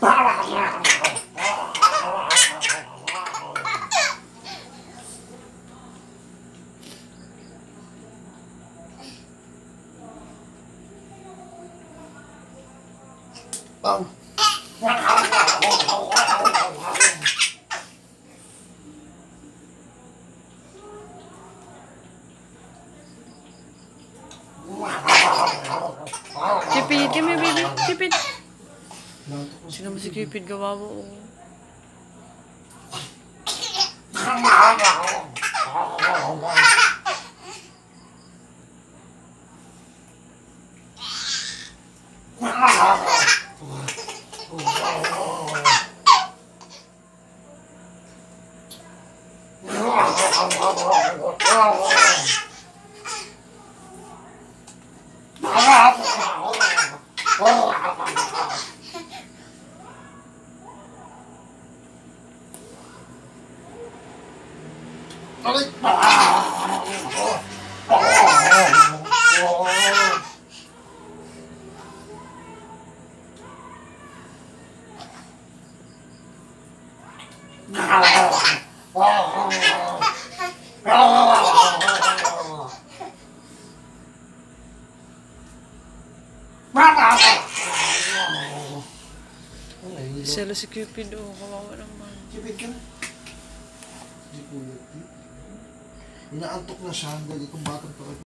Cupid, come here, baby. Cupid. Sino mo si Cupid, gawa mo? Selo si Cupid, oh, kawawa naman. Cupid ka na. Inaantok na siya, dahil itong batang to.